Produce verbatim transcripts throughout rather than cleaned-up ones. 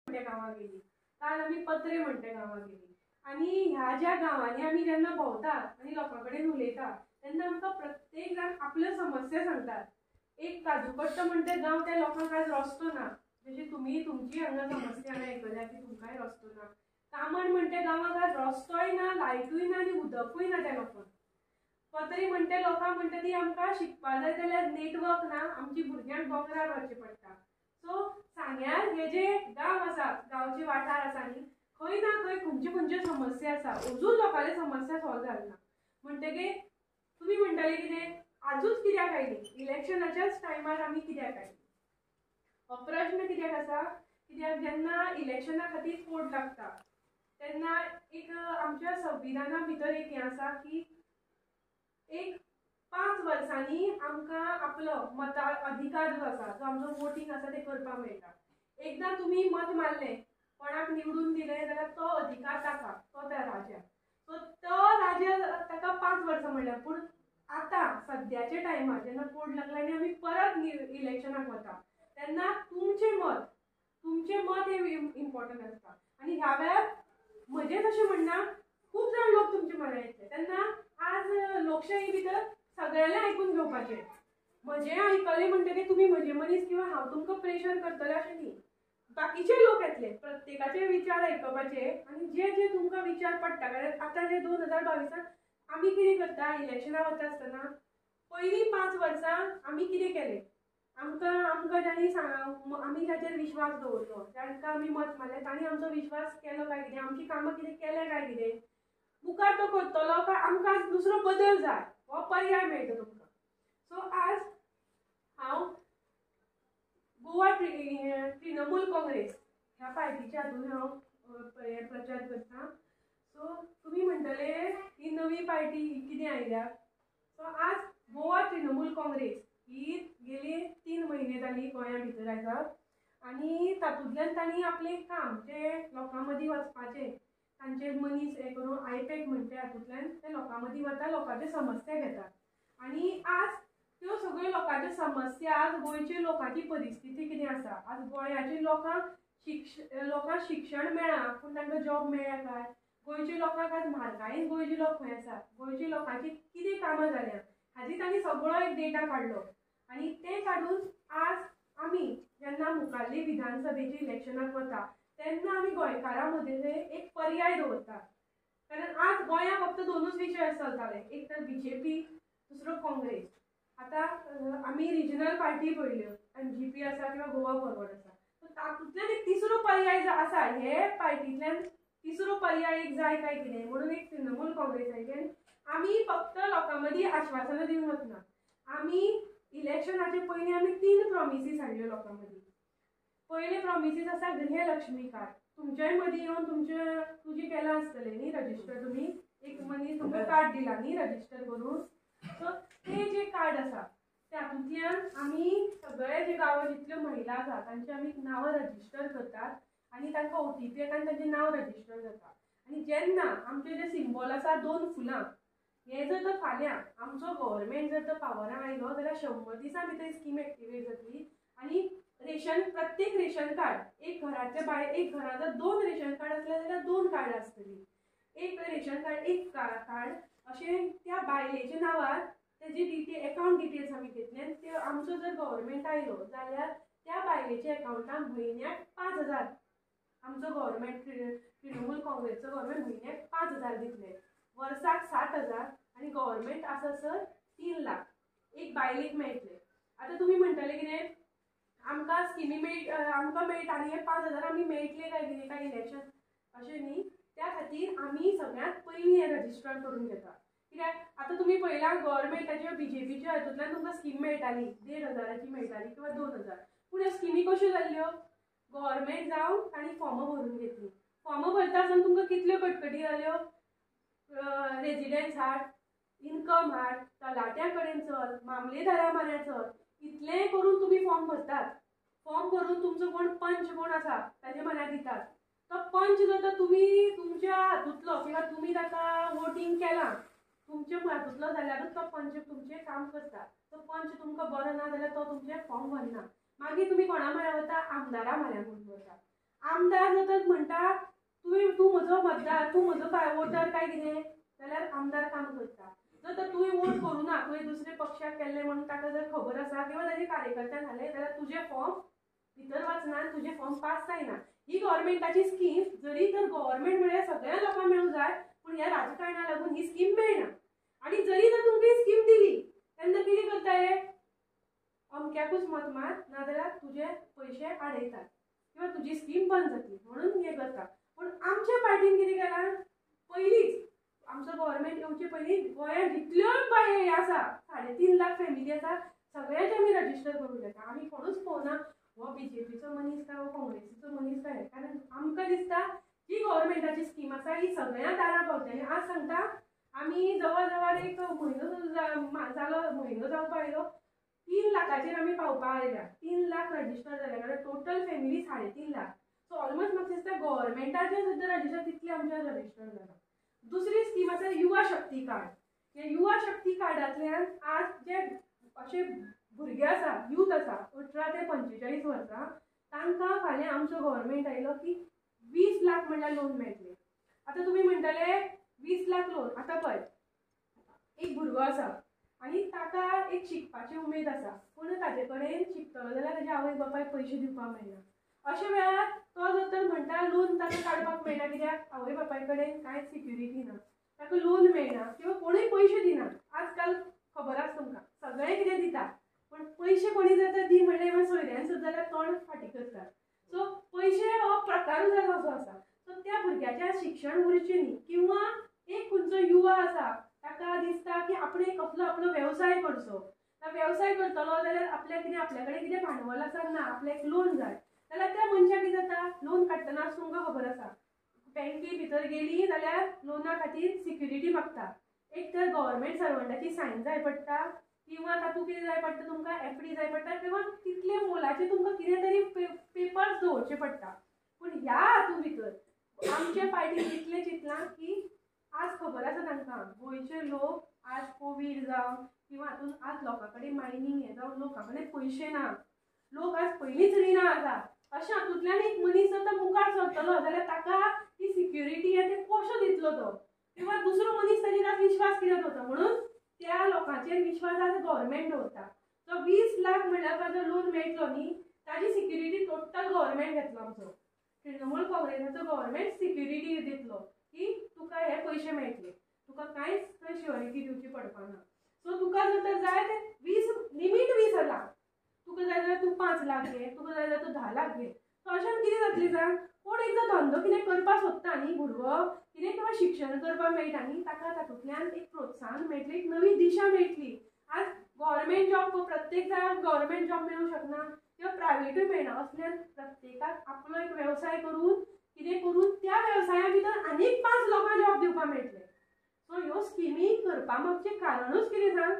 म्हणटे गांवां गेली, काल आमी पत्रे म्हणटे गांवां गेली आनी ह्या ज्या गांवांनी आमी जेन्ना भोंवतात आनी लोकां कडेन उलयता तेन्ना आमकां प्रत्येक जाण आपल्यो समस्या सांगतात. एक काजूकट्टो म्हणटे गांव त्या लोकांक आज रस्तो ना, जशी तुमी तुमची हांगा समस्या हांवें आयकल्या की तुमकांय रस्तो ना. कामण म्हणटे गांवांक आज रस्तोय ना, लायटूय ना आनी उदकूय ना त्या लोकांक. पत्री म्हणटे लोकांक म्हणटा ती आमकां शिकपा जाय जाल्यार नेटवर्क ना, आमची भुरग्यांक दोंगरार वचचें पडटा. सो सांग्यार हे जे गांव आसा, गांवचे वाठार आसा न्ही, खंय ना खंय खंयच्यो खंयच्यो समस्या आसा, अजून लोकांच्यो समस्या सॉल्व जालना. म्हणटकीर तुमी म्हणटले कितें आजूच कित्याक आयली, इलेक्शनाच्याच टायमार आमी कित्याक आयली. हो प्रश्न कित्याक आसा, कित्याक जेन्ना इलेक्शना खातीर पोट लागता तेन्ना एक आमच्या संविधाना भितर एक हें आसा की एक पांच वर्सांनी आमकां आपलो मता अधिकार जो आसा, जो आमचो वोटींग आसा तें करपाक मेळटा. एकदां तुमी मत मारलें, कोणाक निवडून दिलें जाल्यार तो अधिकार ताका, तो त्या राजा. सो तो राजा ताका पांच वर्सां म्हणल्यार. पूण आतां सद्याच्या टायमार जेन्ना पोट लागला आनी आमी परत इलेक्शनाक वता तेन्ना तुमचें मत तुमचें मत हें इम्पॉर्टंट आसता. आनी ह्या वेळार म्हजेंच अशें म्हणना, खूब जाण लोक तुमचे म्हऱ्या येतले. तेन्ना आज लोकशाही भितर सगळ्यांना आयकून घेवपाचें. म्हजें आयकलें म्हणटकीर तुमी म्हजे मनीस किंवा हांव तुमकां प्रेशर करतलें अशें न्ही. बाकीचे लोक येतले, प्रत्येकाचे विचार आयकपाचे आनी जे जे तुमकां विचार पडटा. कारण आतां जे दोन हजार बावीसान आमी कितें करता, इलेक्शना वता आसतना पयलीं पांच वर्सां आमी कितें केलें, आमकां आमकां जाणी सांग आमी जाचेर विश्वास दवरलो, जांकां आमी मत मारलें तांणी आमचो विश्वास केलो काय कितें, आमची कामां कितें केलें काय कितें, मुखार तो करतलो काय आमकां आज दुसरो बदल जाय, हो पर्याय मेळटा तुमकां. सो आज हांव गोवा तृणमूल काँग्रेस ह्या पार्टीच्या हातून हांव प्रचार करता. सो तुमी म्हणटले ही नवी पार्टी कितें आयल्या. सो आज गोवा तृणमूल काँग्रेस ही गेली तीन म्हयने जाली गोंया भितर आसा आनी तातूंतल्यान तांणी आपलें काम जे लोकां मदीं वचपाचें, तांचे मनीस हें करून आयपॅक म्हणटे हातूंतल्यान ते लोकां मदीं वता, लोकांच्यो समस्या घेतात. आनी आज त्यो सगळ्यो लोकांच्यो समस्या, आज गोंयच्या लोकांची परिस्थिती कितें आसा, आज गोंयाच्या लोकांक शिक्ष लोकांक शिक्षण मेळ्ळां पूण तांकां जॉब मेळ्ळा काय, गोंयच्या लोकांक आज म्हारगायेन गोंयचे लोक खंय आसात, गोंयच्या लोकांची कितें कामां जाल्यां हाची तांणी सगळो एक डेटा काडलो. आनी तें काडून आज आमी जेन्ना मुखाल्ली विधानसभेची इलेक्शनाक वता तेन्ना आमी गोंयकारां मदीं एक पर्याय दवरतात. कारण आज गोंयांत फक्त दोनूच विशय चलताले, एक तर बीजेपी, दुसरो काँग्रेस. आतां आमी रिजनल पार्टी पळयल्यो, एमजीपी आसा किंवा गोवा फॉरवर्ड आसा. तातूंतल्यान एक तिसरो पर्याय जो आसा, हे पार्टींतल्यान तिसरो पर्याय एक जाय काय कितें म्हणून एक तृणमूल काँग्रेसाचें आमी फक्त लोकां मदीं आश्वासनां दिवन वचना. आमी इलेक्शनाचे पयलीं आमी तीन प्रॉमिसीस हाडल्यो लोकां मदीं. पयले प्रॉमिसीस आसा गृहलक्ष्मी कार्ड. तुमच्याय मदीं येवन तुमचे तुजें केलां आसतलें न्ही रजिस्टर, तुमी एक मनीस तुमकां कार्ड दिला न्ही रजिस्टर करून. सो तें जें कार्ड आसा तातूंतल्यान आमी सगळे जे गांवां जितल्यो महिला आसा तांचे आमी नांवां रजिस्टर करतात आनी तांकां ओटीपी येता आनी तांचें नांव रजिस्टर जाता. आनी जेन्ना आमचे जे सिंबॉल आसा दोन फुलां, हे जर तर फाल्यां आमचो गव्हर्मेंट जर तर पावरान आयलो जाल्यार शंबर दिसां भितर स्कीम एक्टिवेट जातली. आनी रेशन प्रत्येक रेशन कार्ड एक घराचे भायर एक घरा जर दोन रेशन कार्ड आसले जाल्यार दोन कार्ड आसतली. एक रेशन कार्ड एक कार्ड अशें त्या बायलेच्या नांवार तेजी डिटेल एकाउंट डिटेल्स आमी घेतले. ते आमचो जर गव्हर्मेंट आयलो जाल्यार त्या बायलेच्या एकाउंटान म्हयन्याक पांच हजार आमचो गव्हर्मेंट तृणमूल काँग्रेसचो गव्हर्मेंट म्हयन्याक पांच हजार दितले, वर्साक साठ हजार आनी गव्हर्मेंट आसा सर तीन लाख एक बायलेक मेळटले. आतां तुमी म्हणटले कितें आमकां स्किमी मेळ आमकां मेळटा आनी हे पांच हजार आमी मेळटले काय कितें काय इलेक्शन, अशें न्ही. त्या खातीर आमी सगळ्यांत पयलीं हें रजिस्टर करून घेता. कित्याक आतां तुमी पळयलां गव्हर्मेंटाच्या बीजेपीच्या हातूंतल्यान तुमकां स्कीम मेळटाली देड हजाराची मेळटाली किंवा दोन हजार. पूण ह्यो स्किमी कश्यो जाल्ल्यो, गव्हर्मेंट जावन तांणी फॉर्मां भरून घेतलीं. फॉर्मां भरता आसतना तुमकां कितल्यो कटकटी जाल्यो, रेजिडेंस हाड, इनकम हाड, तलाट्या कडेन चल, मामलेदारा म्हऱ्या चल, इतलें करून तुमी फॉर्म भरतात. फॉर्म भरून तुमचो कोण पंच कोण आसा ताचे म्हऱ्या दितात. तो पंच जर तुमी तुमच्या हातूंतलो किंवा तुमी ताका वोटींग केलां तुमच्या हातूंतलो जाल्यारूच तो पंच तुमचें काम करता. तो पंच तुमकां बरो ना जाल्यार तो तुमचें फॉर्म भरना. मागीर तुमी कोणा म्हऱ्या वता, आमदारा म्हऱ्या म्हणून वता. आमदार जर म्हणटा तुवें तूं म्हजो मतदार, तूं म्हजो काय वोटर काय कितें, जाल्यार आमदार काम करता. जर तर तुवें वोट करूं ना, तुवें दुसरे पक्षाक केल्लें म्हणून ताका जर खबर आसा किंवा ताजे कार्यकर्त्यान घाले जाल्यार तुजे फॉर्म भितर वचना आनी तुजे फॉर्म पास जायना. ही गव्हर्मेंटाची स्कीम, जरी तर गव्हर्मेंट म्हळ्यार सगळ्या लोकांक मेळूं जाय, पूण ह्या राजकारणाक लागून ही स्कीम मेळना. आनी जरी तर तुमकां ही स्कीम दिली तेन्ना कितें करताले, अमक्याकूच मत मार नाजाल्यार तुजे पयशे आडयतात किंवा तुजी स्कीम बंद जातली म्हणून हे करता. पूण आमच्या पार्टीन कितें केलां, पयलींच आमचो गव्हर्मेंट येवचे पयलीं गोंयांत जितल्यो बाय आसा साडे तीन लाख फॅमिली आसा सगळ्याचे आमी रजिस्टर करून घेता. आमी कोणूच पळोवना हो बीजेपीचो मनीस काय हो काँग्रेसीचो मनीस काय, कारण आमकां दिसता जी गव्हर्मेंटाची स्कीम आसा ही सगळ्या दारां पावतली. आज सांगता आमी जवळ जवळ एक म्हयनो जालो, म्हयनो जावपा आयलो, तीन लाखाचेर आमी पावपा आयल्या. तीन लाख रजिस्टर जाले, कारण टोटल फॅमिली साडे तीन लाख. सो ऑलमोस्ट म्हाका दिसता गव्हर्मेंटाचे सुद्दां रजिस्टर तितले आमच्या रजिस्टर जाला. दुसरी स्कीम आसा युवा शक्ती कार्ड. हे युवा शक्ती कार्डांतल्यान आज जे अशे भुरगे आसा, यूथ आसा अठरा ते पंचेचाळीस वर्सां, तांकां फाल्यां आमचो गव्हर्मेंट आयलो की वीस लाख म्हणल्यार लोन मेळटले. आतां तुमी म्हणटले वीस लाख लोन, आतां पळय एक भुरगो आसा आनी ताका एक शिकपाची उमेद आसा, पूण ताजे कडेन शिकतलो जाल्यार ताज्या आवय बापायक पयशे दिवपाक मेळना. अशा वेळार तो जर तर म्हणटा लोन ताका काडपाक मेळना, कित्याक आवय बापाय कडेन कांयच सिक्युरिटी ना, ताका लोन मेळना किंवा कोणूय पयशे दिना. आजकाल खबर आसा तुमकां सगळें कितें दिता, पण पयशे कोणी जाता दी म्हणल्यार मागीर सोयऱ्यान सुद्दां जाल्यार तोंड फाटी करता. सो पयशे हो प्रकारूच असो आसा. सो त्या भुरग्याचें शिक्षण उरचें न्ही, किंवा एक खंयचो युवा आसा ताका दिसता की आपण एक कसलो आपलो वेवसाय करचो, वेवसाय करतलो जाल्यार आपल्या कितें आपल्या कडेन कितें भांडवल आसा ना, आपल्याक लोन जाय जाल्यार त्या मनशाक कितें जाता, लोन काडटना तुमकां खबर आसा बँके भितर गेली जाल्यार लोना खातीर सिक्युरिटी मागता. एक तर गव्हर्मेंट सर्वंटाची सायन जाय पडटा, किंवा तातूंत कितें जाय पडटा तुमकां एफडी जाय पडटा, किंवा तितले मोलाचे तुमकां कितें तरी पेपर्स दवरचे पडटा. पूण ह्या हातूंत भितर आमच्या पार्टीन इतलें चिंतलां की आज खबर आसा तांकां गोंयचे लोक आज कोवीड जावं किंवा हातूंत आज लोकां कडेन मायनींग हें जावन लोकां कडेन पयशे ना, लोक आज पयलींच रिणां आसा. अशें हातूंतल्यान एक मनीस जर मुखार सरतलो जाल्यार ताका ती सिक्युरिटी आनी ते कशो दितलो तो, किंवा दुसरो मनीस ताजेर आज विश्वास कित्याक दवरता. म्हणून त्या लोकांचेर विश्वास आज गव्हर्मेंट दवरता. सो वीस लाख म्हणल्यार ताजो लोन मेळटलो न्ही, ताजी सिक्युरिटी टोटल गव्हर्मेंट घेतलो. आमचो तृणमूल काँग्रेसाचो गव्हर्मेंट सिक्युरिटी दितलो की तुका हे पयशे मेळटले, तुका कांयच थंय श्युअरिटी दिवची पडपाना. सो तुका जर तर जाय ते वीस लिमीट वीस लाख, तुका जाय जाल्यार तूं पांच लाख घे, तुका जाय जाल्यार तूं धा लाख घे. सो अशें कितें जातलें सांग, कोण एक जर धंदो कितें करपाक सोदता न्ही भुरगो, कितें किंवा शिक्षण करपाक मेळटा न्ही, ताका तातूंतल्यान एक प्रोत्साहन मेळटलें, एक नवी दिशा मेळटली. आज गव्हर्मेंट जॉब प्रत्येक जाणाक गव्हर्मेंट जॉब मेळूंक शकना किंवा प्रायवेटूय मेळना. असल्यान प्रत्येकाक आपलो एक वेवसाय करून कितें करून त्या वेवसाया भितर आनीक पांच लोकांक जॉब दिवपाक मेळटले. सो ह्यो स्किमी करपा मागचें कारणूच कितें सांग,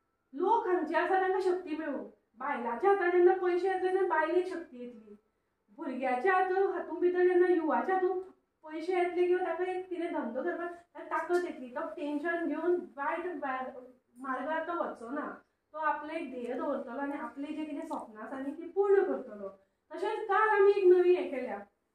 लोक हांगचे आसा तांकां शक्ती मेळूं. बायलांच्या हातांत जेन्ना पयशे येतले तेन्ना बायलेक शक्ती येतली, भुरग्याच्या हातूंत हातूंत भितर जेन्ना युवाच्या हातूंत पयशे येतले किंवा ताका एक कितें धंदो करपाक ताकद येतली. तो टेन्शन घेवन वायट मार्गार तो वचचो ना, तो आपलें एक ध्येय दवरतलो आनी आपलें जें कितें स्वप्नां आसा न्ही ती पूर्ण करतलो. तशेंच काल आमी एक नवी हें केल्या,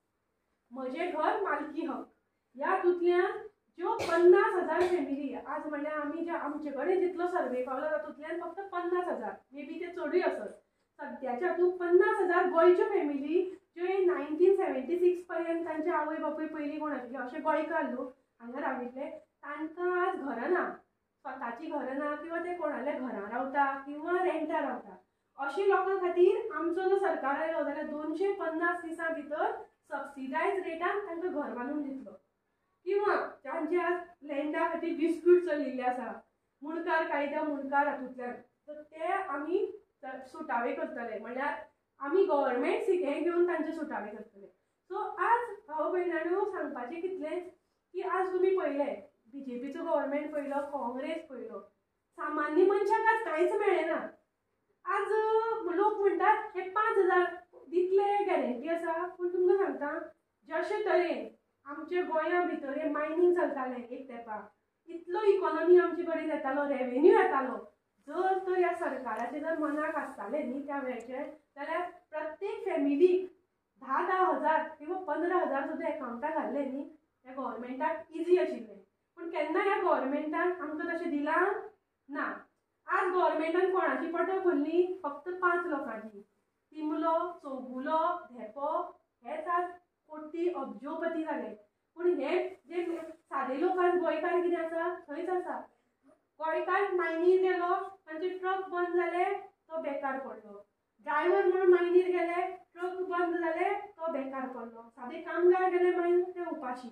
म्हजें घर मालकी हक. ह्या हातूंतल्यान ज्यो पन्नास हजार फॅमिली आज म्हणल्यार आमी जे आमचे कडेन जितलो सर्वे पावला तातूंतल्यान फक्त पन्नास हजार, मे बी ते चडूय आसत, सद्याच्या हातूंत पन्नास हजार गोंयच्यो फॅमिली ज्यो नायन्टीन सेव्हन्टी सिक्स पर्यंत तांचे आवय बापूय पयलीं कोण आशिल्ले अशे गोंयकार लोक हांगा राविल्ले, तांकां आज घरां ना, स्वताची घरां ना, किंवा ते कोणाल्या घरां रावता किंवा रेंटार रावता. अशा लोकां खातीर आमचो जो सरकार आयलो जाल्यार दोनशे पन्नास दिसां भितर सबसिडायज रेटान तांकां घर बांदून दितलो. किंवा जांचे आज लँडा खातीर डिस्प्यूट चलिल्ले आसा मुणकार कायदा मुणकार हातूंतल्यान, तर ते आमी सुटावे करतले, म्हणल्यार आमी गव्हर्मेंट हें घेवन तांचे सुटावे करतले. सो आज भाव भयणांनो सांगपाचें कितलेंच की आज तुमी पळयलें बीजेपीचो गव्हर्मेंट पळयलो, काँग्रेस पळयलो, सामान्य मनशाक आज कांयच मेळ्ळें ना. आज लोक म्हणटात हे पांच हजार दितले गॅरंटी आसा, पूण तुमकां सांगता जशे तरेन आमच्या गोंया भितर हें मायनींग चलतालें एक तेंपार, इतलो इकॉनॉमी आमचे कडेन येतालो, रेवेन्यू येतालो, जर तर ह्या सरकाराचे जर मनाक आसतालें न्ही त्या वेळाचेर जाल्यार प्रत्येक फॅमिलीक धा धा हजार किंवा पंदरा हजार सुद्दां एकावंटाक घातले न्ही ह्या गव्हर्मेंटाक इजी आशिल्लें. पूण केन्ना ह्या गव्हर्मेंटान आमकां तशें दिलां ना. आज गव्हर्मेंटान कोणाची पटां भरली? फक्त पांच लोकांची. तिमलो, चौगुलो, धेपो हेच आज कोटी अब्जोपती जाले. पूण हे जे सादे लोक आज गोंयकार कितें आसा थंयच आसा. गोंयकार मायनीर गेलो तांचे ट्रक बंद जाले तो बेकार पडलो. ड्रायव्हर म्हणून मायनीर गेले ट्रक बंद जाले तो बेकार पडलो. सादे कामगार गेले मागीर ते उपाशी.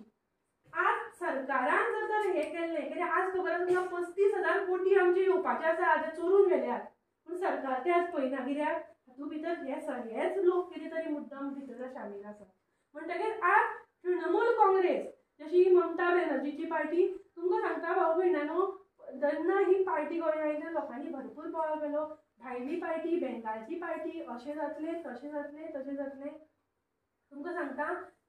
आज सरकारान जर तर हे केल्लें कित्याक आज खबर आसा तुमकां पस्तीस हजार कोटी आमचे येवपाचे आसा जे चोरून गेल्यात. पूण सरकार ते आज पळयना कित्याक हातूंत भितर हे सगळेच लोक कितें तरी मुद्दम भितर शामील आसा. म्हणटकीर आज तृणमूल काँग्रेस जशी ममता बॅनर्जीची पार्टी तुमकां सांगता भाऊ भयणांनो जेन्ना ही पार्टी गोंयांत आयल्या लोकांनी भरपूर बोवाळ केलो. भायली पार्टी बेंगालची पार्टी अशें जातलें तशें जातलें तशें जातलें. तुमकां सांगता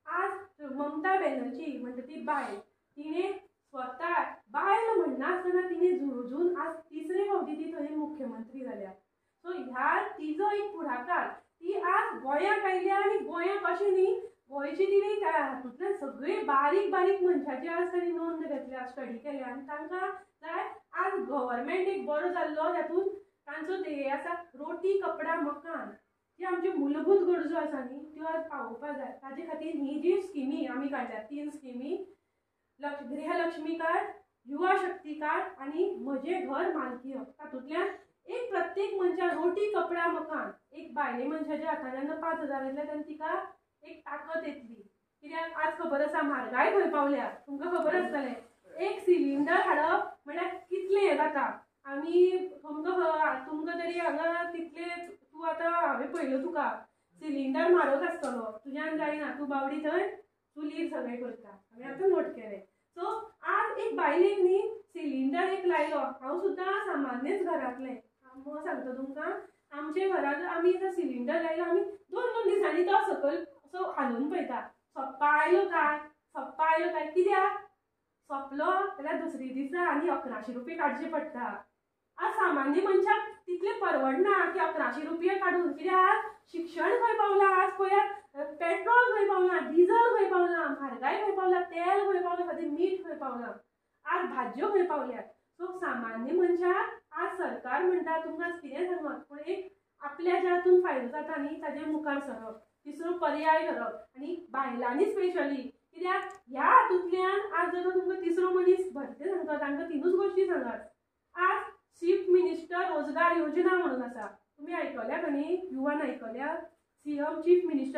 आज ममता बॅनर्जी म्हणटा ती बायल तिणें स्वता बायल म्हणनासतना तिणें झुजून आज तिसरे फावटी ती थंय मुख्यमंत्री जाल्या. सो ह्या तिजो एक फुडाकार ती आज गोंयांत आयल्या आनी गोंयांत अशें न्ही गोंयची तिणें हातूंतल्यान सगळे बारीक बारीक मनशाची आज ताणी नोंद घेतल्या स्टडी केल्या आनी तांकां जाय आज गव्हर्मेंट एक बरो जाल्लो तातूंत तांचो ध्येय आसा रोटी कपडा मकान जी आमच्यो मूलभूत गरजो आसा न्ही त्यो आज पावोवपाक जाय. ताजे खातीर ही जी स्किमी आमी काडल्यात तीन स्किमी लक्ष गृहलक्ष्मी कार्ड, युवा शक्ती कार्ड आनी म्हजे घर मालकी हक्क. तातूंतल्यान एक प्रत्येक मनशा रोटी कपडा मकान एक बायले मनशाच्या हातांतल्यान पांच हजार येतले तेन्ना तिका एक ताकद येतली. कित्याक आज खबर आसा म्हारगाय खंय पावल्या तुमकां खबर आसतलें. एक सिलिंडर हाडप म्हळ्यार कितलें हें जाता. आमी तुमकां तुमकां तरी हांगा तितले तूं आतां हांवें पळयलो तुका सिलिंडर म्हारग आसतलो तुज्यान जायना तूं बावडी थंय चुलीर सगळें करता. हांवें आतां नोट केलें. सो आज एक बायलेक न्ही सिलिंडर एक लायलो. हांव सुद्दां सामान्यच घरांतलें हांव सांगता तुमकां आमचे घरांत आमी जर सिलिंडर लायलो आमी दोन दोन दिसांनी तो सकयल असो हालोवन पळयता सोप्पा आयलो काय सोप्पा आयलो काय कित्याक सोंपलो जाल्यार दुसरे दिसा आनी अकराशे रुपया काडचे पडटा. आज सामान्य मनशाक तितले परवडना की अकराशे रुपया काडून. कित्याक शिक्षण खंय पावलां आज पळयात पेट्रोल खंय पावलां डिझल खंय पावलां म्हारगाय खंय पावलां तेल खंय पावलां खातीर मीठ खंय पावलां आज भाज्यो खंय पावल्यात. सो सामान्य मनशाक आज सरकार म्हणटा तुमकां कितें सांगत पूण एक आपल्या ज्या हातून फायदो जाता न्ही ताजे मुखार सरप तिसरो पर्याय करप आनी बायलांनी स्पेशली कित्याक ह्या हातूंतल्यान आज जर तुमकां तिसरो मनीस भरते सांगता तांकां तिनूच गोश्टी सांगात. आज चीफ मिनिस्टर रोजगार योजना म्हणून आसा तुमी आयकल्या का न्ही युवान आयकल्या सीएम चीफ मिनिस्टर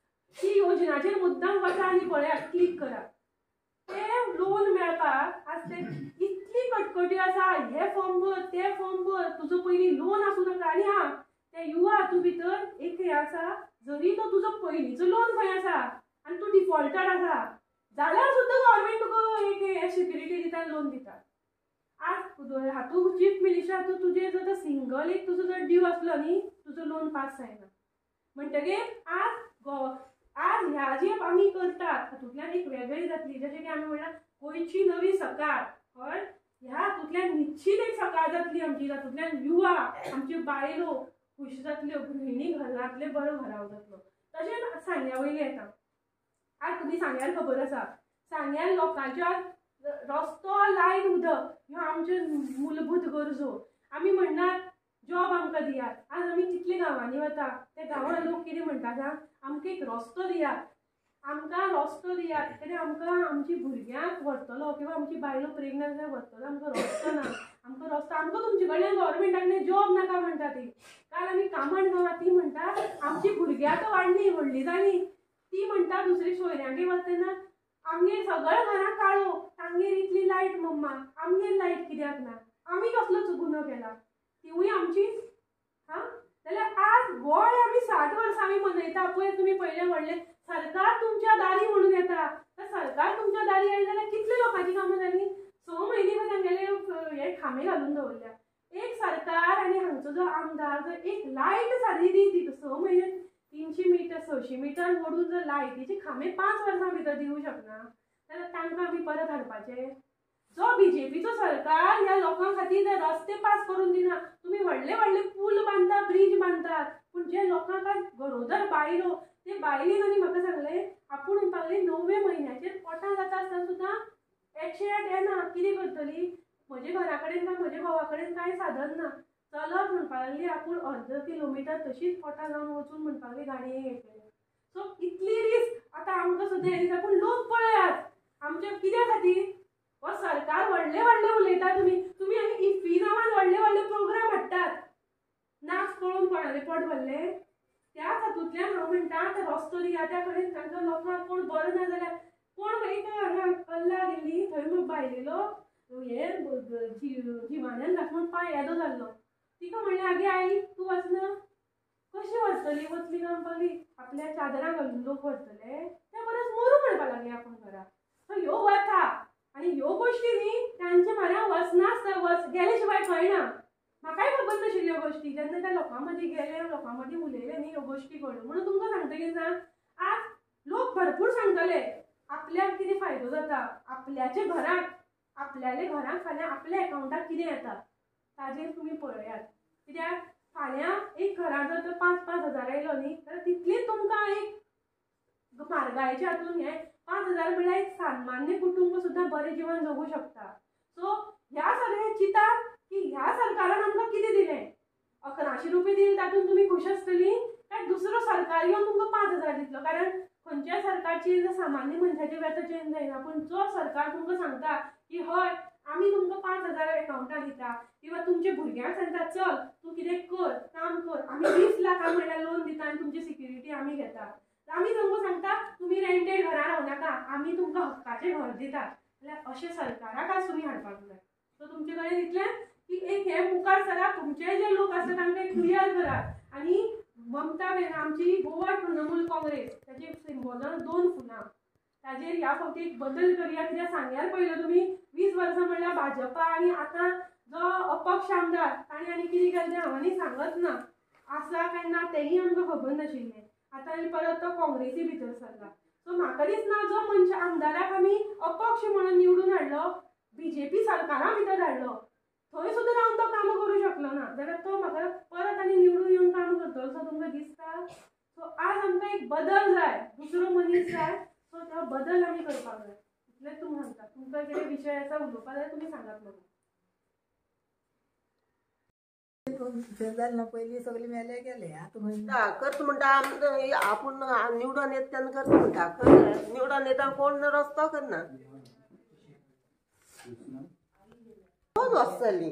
ही योजनाचेर मुद्दाम वचा आनी पळयात क्लिक करा. ते लोन मेळपाक आज ते इतली कटकटी आसा हे फॉर्म भर ते फॉर्म भर तुजो पयलीं लोन आसूं नाका. आनी हा ते युवा हातूंत भितर एक हें आसा जरी तो तुजो पयलींचो लोन खंय आसा आनी तूं डिफॉल्टर आसा जाल्यार सुद्दां गव्हर्मेंट तुका एक हे सिक्युरिटी दिता लोन दिता. आज हातूंत चीफ मिनिस्टर हातूंत तुजें जर सिंगल एक तुजो जर ड्यू आसलो न्ही तुजो लोन पास जायना. म्हणटकीर आज गो आज ह्या जे आमी करतात हातूंतल्यान एक वेगळी जातली जशें की आमी म्हणल्यार गोंयची नवी सकाळ हय ह्या हातूंतल्यान निश्चित एक सकाळ जातली आमची. तातूंतल्यान युवा आमच्यो बायलो खुश जातल्यो गृहिणी घरांतले बरो घराव जातलो. तशेंच सांग्या वयली येता. आज तुमी सांग्यार खबर आसा सांग्यार लोकांच्या रस्तो लायट उदक ह्यो आमच्यो मूलभूत गरजो. आमी म्हणनात जॉब आमकां दियात. आज आमी कितले गांवांनी वता ते गांवांत लोक कितें म्हणटा सांग आमकां एक रस्तो दियात आमकां रस्तो दियात कित्याक आमकां आमची भुरग्यांक व्हरतलो किंवा आमची बायलो प्रेग्नंट व्हरतलो आमकां रस्तो ना आमकां रस्तो आमकां तुमचे कडल्यान गव्हर्मेंटान जॉब नाका म्हणटा ती. काल आमी कामण गांवांत ती म्हणटा आमची भुरग्यां आतां वाडली व्हडली जाली ती म्हणटा दुसरी सोयऱ्यांगेर वता तेन्ना आमगे सगळ्या घरां काळो तांगेर इतली लायट मम्मा आमगेर लायट कित्याक ना आमी कसलोच गुन्हो केला तिवूय आमचीच. हा जाल्यार आज गोंय आमी साठ वर्सां आमी मनयता पळय तुमी पयलें व्हडलें सरकार तुमच्या दारी म्हणून येता. सरकार तुमच्या दारी आयली जाल्यार कितले लोकांची कामां जाली. स म्हयने भर तांगेले हे खामे घालून दवरल्या. एक सरकार आनी हांगचो जो आमदार जर एक लायट सादी दी स म्हयने तीनशे मिटर सयशे मिटर मोडून जर लायटीचे खामे पांच वर्सां भितर दिवंक शकना जाल्यार तांकां आमी परत हाडपाचे. जो बीजेपीचो सरकार ह्या लोकां खातीर रस्ते पास करून दिना. तुमी व्हडले व्हडले पूल बांदता ब्रीज बांदतात पूण जे लोकांक आज गरोदर बायलो ते बायलेन आनी म्हाका सांगलें आपूण म्हणपाक णव्वे म्हयन्याचेर पोटां जाता आसतना सुद्दां एकशे आठ येना कितें करतली म्हजे घरा कडेन काय म्हजे घोवा कडेन कांय साधन ना चलत म्हणपाक लागली आपूण अर्द किलोमिटर तशीच पोटां जावन वचून म्हणपाक लागली गाडयेक येतलें सो इतली रिस्क आतां आमकां सुद्दां हे दिसा पूण लोक पळयात आमचे कित्या खातीर हो सरकार व्हडले व्हडले उलयता तुमी तुमी आनी इफ्फी नांवान व्हडले व्हडले प्रोग्राम हाडटात नाच पळोवन कोणालें पोट भरलें त्याच हातूंतल्यान हांव म्हणटा आतां रस्तो दिया त्या कडेन तांकां लोकांक कोण बरो ना जाल्यार कोण एक हांगा कल्ला गेल्ली थंय बायलेलो हे जिवाण्यान दाखोवन पांय येदो जाल्लो तिका म्हणलें आगे आई तूं वचना कशी वचतली वचली काय म्हणपाक लागली आपल्या चादरां घालून लोक वचतले त्या परस मरू म्हणपाक लागली आपूण घरा सो ह्यो वता आनी ह्यो गोश्टी न्ही तांचे म्हऱ्या वचनासतना वच गेले शिवाय कळना म्हाकाय खबर नाशिल्ल्यो गोश्टी जेन्ना त्या लोकां मदीं गेले लोकां मदीं उलयले न्ही ह्यो गोश्टी कळ्ळ्यो म्हणून तुमकां सांगता कितें सांग आज लोक भरपूर सांगतले आपल्याक कितें फायदो जाता आपल्याच्या घराक आपल्याले घराक फाल्यां आपल्या एकावंटाक कितें येता ताजेर तुमी पळयात कित्याक फाल्यां एक घरां जर तर पांच पांच हजार आयलो न्ही जाल्यार तितलीच तुमकां एक म्हारगायेच्या हातून हे पांच हजार म्हळ्यार एक सामान्य कुटुंब सुद्दां बरें जिवन जगूं शकता सो ह्या सगळ्या चिंतात की ह्या सरकारान आमकां कितें दिलें अकराशे रुपया दिले तातूंत तुमी खुश आसतली काय दुसरो सरकार येवन तुमकां पांच हजार दितलो कारण खंयच्या सरकारची सामान्य मनशाचें वेतन चेंज जायना पूण जो सरकार तुमकां सांगता की हय आमी तुमकां पांच हजार एकावंटां दिता किंवा तुमच्या भुरग्यांक सांगता चल तूं कितें कर काम कर आमी वीस लाखां म्हणल्यार लोन दिता आनी तुमची सिक्युरिटी आमी घेता आमी तुमकां सांगता तुमी रेंटेड घरां रावनाका आमी तुमकां हक्काचें घर दिता जाल्यार अशें सरकाराक आज तुमी हाडपाक जाय सो तुमचे कडेन इतलें की एक हे मुखार सराक तुमचे जे लोक आसा तांकां एक क्लियर करात आनी ममता आमची गोवा तृणमूल काँग्रेस ताचे सिंबॉलान दोन फुलां ताजेर ह्या फावटी एक बदल करया कित्याक सांग्यार पयलो तुमी वीस वर्सां म्हणल्यार भाजपा आनी आतां जो अपक्ष आमदार ताणें आनी कितें केलें तें हांवांनी सांगत ना आसा काय ना तेंय आमकां खबर नाशिल्लें आतां आनी परत तो काँग्रेसी भितर सरला सो म्हाका दिसना जो मनश आमदाराक आमी अपक्ष म्हणून निवडून हाडलो बीजेपी सरकारा भितर हाडलो थंय सुद्दां रावन तो कामां करूं शकलो ना जाल्यार तो म्हाका परत आनी निवडून येवन काम करतलो सो तुमकां दिसता सो आज आमकां एक बदल जाय दुसरो मनीस जाय सो तो बदल आमी करपाक जाय इतलेंच तुमी सांगता तुमकां कितें विशय आसा उलोवपा जाल्यार तुमी सांगात म्हाका पयलीं सगळीं मेले गेले आतां करता म्हणटा आपूण निवडून येता तेन्ना करता म्हणटा खंय निवडून येता कोण रस्तो करना कोण वचतलीं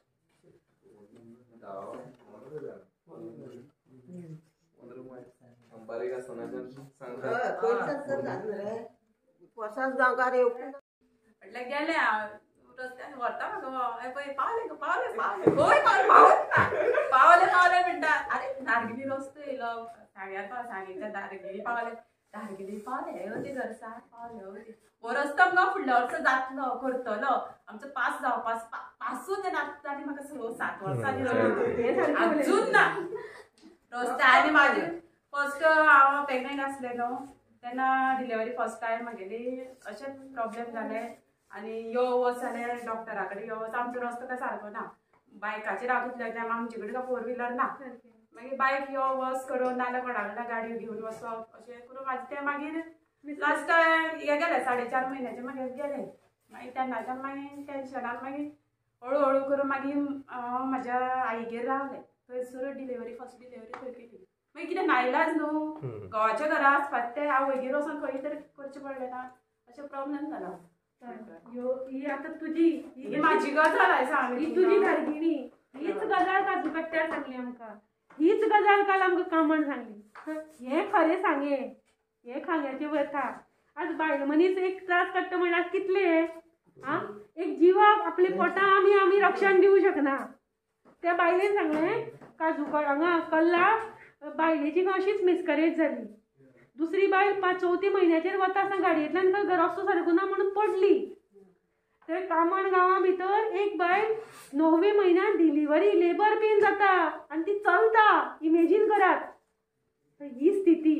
वर्सांच गांवकार येवंक म्हटल्यार गेले हांव रस्त्यान व्हरता म्हाका पळय पावले गो पावले पावले खंय पावले पावले पावले पावले म्हणटा आरे धारगिरी रस्तो येयलो सांग्यार पाव सांगितल्या धारगिरी पावले धारगिरी पावले अदी घरसार पावले अदी हो रस्तो आमकां फुडल्या वर्सा जातलो करतलो आमचो पास जावपा पासून जाली म्हाका स सात वर्सां अजून ना रस्ते आनी म्हाजे फस्ट हांव प्रेग्नेंट आसलें न्हू तेन्ना डिलिव्हरी फस्ट टायम म्हगेली अशेंच प्रॉब्लेम जाले आनी यो वच जाल्यार डॉक्टरा कडेन यो वच आमचो रस्तो काय सारको ना बायकाचेर हांव कितले टायम आमचे कडेन काय फोर व्हिलर ना मागीर बायक यो वच करून नाल्यार कोणा कडल्यान गाडयो घेवन वचप अशें करून म्हाजें तें मागीर लास्ट टायम हे गेले साडे चार म्हयन्याचे मागीर गेले मागीर तेन्नाच्यान मागीर टेन्शनान मागीर हळू हळू करून मागीर हांव म्हाज्या आईगेर रावलें थंयसर डिलिव्हरी फस्ट डिलिव्हरी थंय केली मागीर कितें नाइलाज न्हू घोवाच्या घरा आसपाक तें हांव वयगेर वचोन खंय तरी करचें पडलें ना अशें प्रॉब्लेम जाला ह्यो ही आतां तुजी ही म्हाजी गजाल आय सांग ही तुजी धारगिणी हीच गजाल काजू कट्ट्यार सांगली आमकां हीच गजाल काल आमकां कामण सांगली हे खरें सांगे हे खांग्याचे व्यथा आज बायल मनीस एक त्रास काडटा म्हळ्यार कितले आं एक जिवाक आपले पोटां आमी आमी रक्षण दिवं शकना त्या बायलेन सांगलें काजू हांगा कल्ला बायलेची अशीच मिसकॅरेज जाली दुसरी बायल पांच चवथी म्हयन्याचेर वता आसतना गाडयेंतल्यान रस्तो सारको ना म्हणून पडली ते कामण गांवा भितर एक बायल णव्वे म्हयन्यान डिलिव्हरी लेबर पेन जाता आनी ती चलता इमेजीन करात ही स्थिती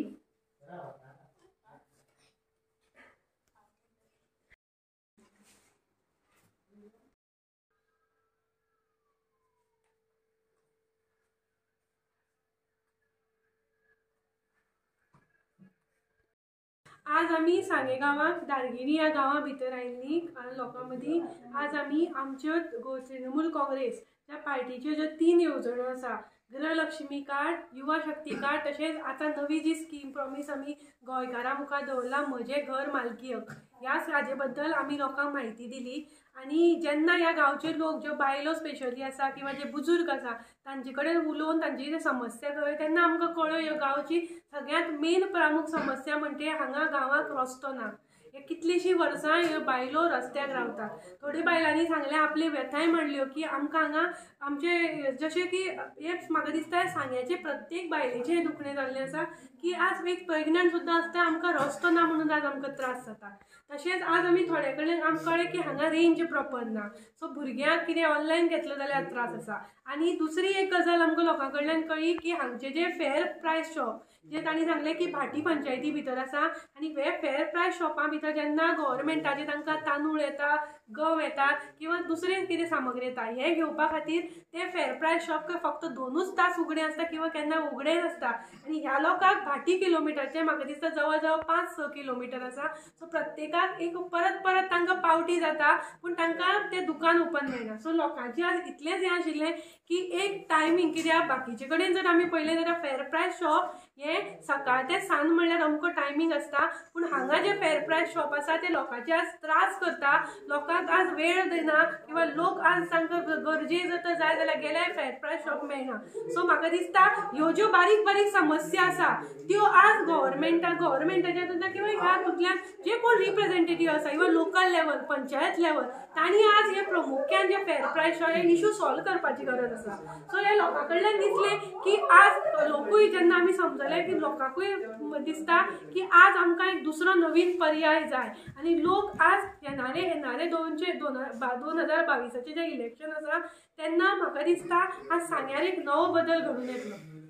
आज आमी सांगे गांवांत दारगिरी ह्या गांवा भितर आयिल्लीं लोकां मदीं आज आमी आमच्यो गो तृणमूल काँग्रेस ह्या पार्टीच्यो ज्यो तीन येवजण्यो आसा गृहलक्ष्मी कार्ड, युवा शक्ती कार्ड, तशेंच आतां नवी जी स्कीम प्रॉमीस आमी गोंयकारां मुखार दवरला म्हजें घर मालकी हक, ह्या हाजे बद्दल आमी लोकांक म्हायती दिली. आनी जेन्ना ह्या गांवचे लोक ज्यो बायलो स्पेशली आसा किंवा जे बुजुर्ग आसा तांचे कडेन उलोवन तांची जे समस्या कळ्यो तेन्ना आमकां कळ्यो ह्यो गांवची सगळ्यांत मेन प्रमुख समस्या म्हणजे हांगा गांवांत रस्तो ना. हे कितलींशीं वर्सां ह्यो बायलो रस्त्यार रावतात. थोड्या बायलांनी सांगलें आपली व्यथाय म्हणल्यो की आमकां हांगा आमचे जशें की हे म्हाका दिसता सांग्याचे प्रत्येक बायलेचें हें दुखणें जाल्लें आसा की आज एक प्रेग्नंट सुद्दां आसता आमकां रस्तो ना म्हणून आज आमकां त्रास जाता. तशेंच आज आमी थोडे कडेन आमकां कळ्ळें की हांगा रेंज प्रॉपर ना, सो भुरग्यांक कितें ऑनलायन घेतलो जाल्यार त्रास आसा. आनी दुसरी एक गजाल आमकां लोकां कडल्यान कळ्ळी की हांगचे जे फेर प्रायस शॉप जे तांणी सांगलें की भाटी पंचायती भितर आसा आनी हे फेर प्रायस शॉपां भितर जेन्ना गव्हर्मेंटाचे तांकां तांदूळ येता, गंव येतात किंवा दुसरें कितें सामग्री येता हें घेवपा खातीर ते फेर प्रायस शॉप फक्त दोनूच तास उगडें आसता किंवा केन्ना उगडें नासता. आनी ह्या लोकांक भाटी किलोमिटरचे म्हाका दिसता जवळ जवळ पांच स किलोमिटर आसा. सो प्रत्येकाक एक परत परत तांकां पावटी जाता पूण तांकां तें दुकान ओपन मेळना. सो लोकांचें आज इतलेंच हें आशिल्लें की एक टायमींग कित्याक बाकीचे कडेन जर आमी पळयलें जाल्यार फेर प्रायस शॉप हें सकाळ ते सांज म्हणल्यार अमको टायमींग आसता पूण हांगा जे फेर प्रायस शॉप आसा ते लोकांचे आज त्रास करता. लोकांक आज वेळ दिना किंवा लोक आज तांकां गरजे जर जाय जाल्यार गेल्यार फेर प्रायस शॉप मेळना. सो म्हाका दिसता ह्यो ज्यो बारीक बारीक समस्या आसा त्यो आज गव्हर्मेंटा गव्हर्मेंटाच्या सुद्दां किंवा ह्या हातूंतल्यान जे कोण रिप्रेझेंटेटीव आसा even local level panchayat level तांणी आज हे प्रमुख्यान जे फेर प्रायस शॉप हे इशू सॉल्व करपाची गरज आसा. सो हे लोकां कडल्यान दिसलें की आज लोकूय जेन्ना आमी समजलें की लोकांकूय दिसता की आज आमकां एक दुसरो नवीन पर्याय जाय आनी लोक आज येणारे येणारे दोनशे दोन दोन हजार बावीसाचें जें इलेक्शन आसा तेन्ना म्हाका दिसता आज सांग्यार एक नवो बदल घडून येतलो.